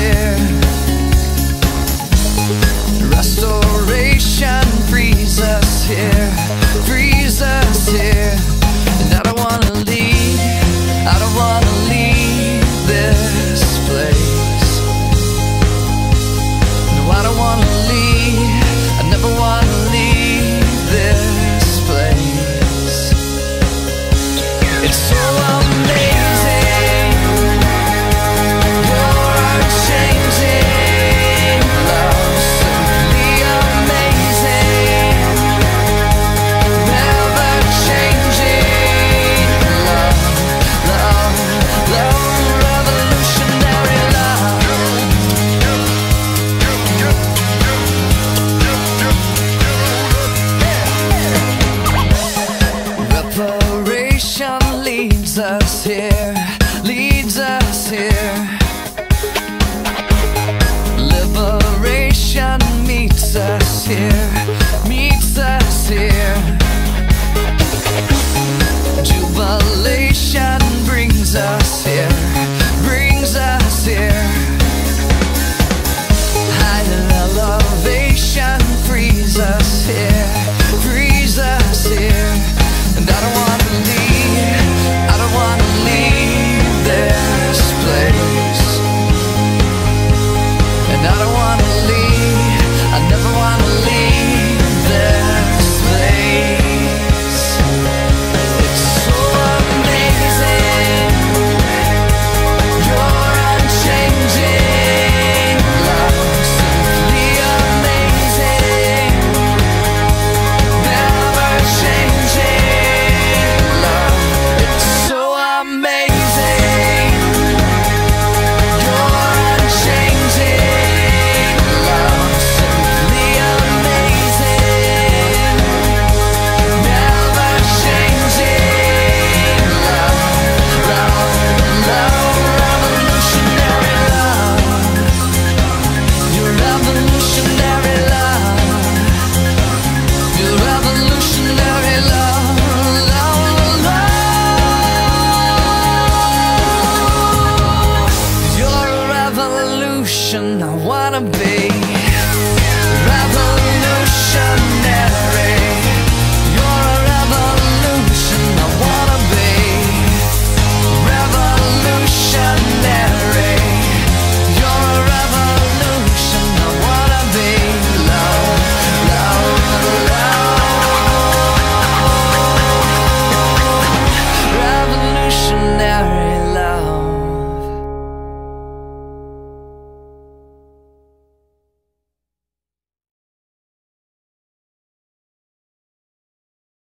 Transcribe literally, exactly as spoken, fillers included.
here. Restoration frees us here, frees us here. And I don't wanna leave, I don't wanna leave this place. No, I don't wanna leave, I never wanna leave this place. It's so amazing, you're unchanging love, simply amazing, never changing love, love, love, revolutionary love. Reparation leads us here, leads us here. Liberation meets us here, meets us here. Jubilation brings us here, brings us here. High elevation frees us here, frees us here. And I don't wanna leave, I don't wanna leave this place. And I don't wanna leave, I never wanna leave this place. It's so amazing, you're unchanging love, simply amazing, never changing love. It's so amazing, you're unchanging love, simply amazing, never changing love, love, love, revolutionary love. Your revolutionary love, your revolutionary love, love, love. You're a revolution I wanna be. Revolution.